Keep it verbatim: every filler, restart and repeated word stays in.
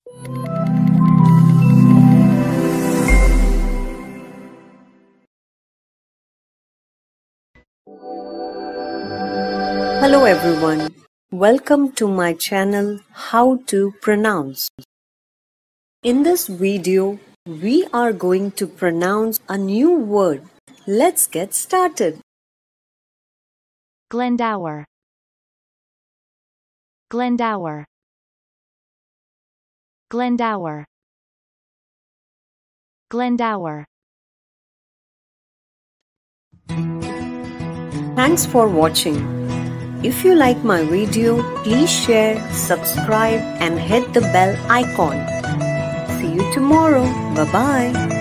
Hello everyone, welcome to my channel How to Pronounce. In this video, we are going to pronounce a new word. Let's get started. Glendower. Glendower. Glendower. Glendower. Thanks for watching. If you like my video, please share, subscribe and hit the bell icon. See you tomorrow. Bye-bye.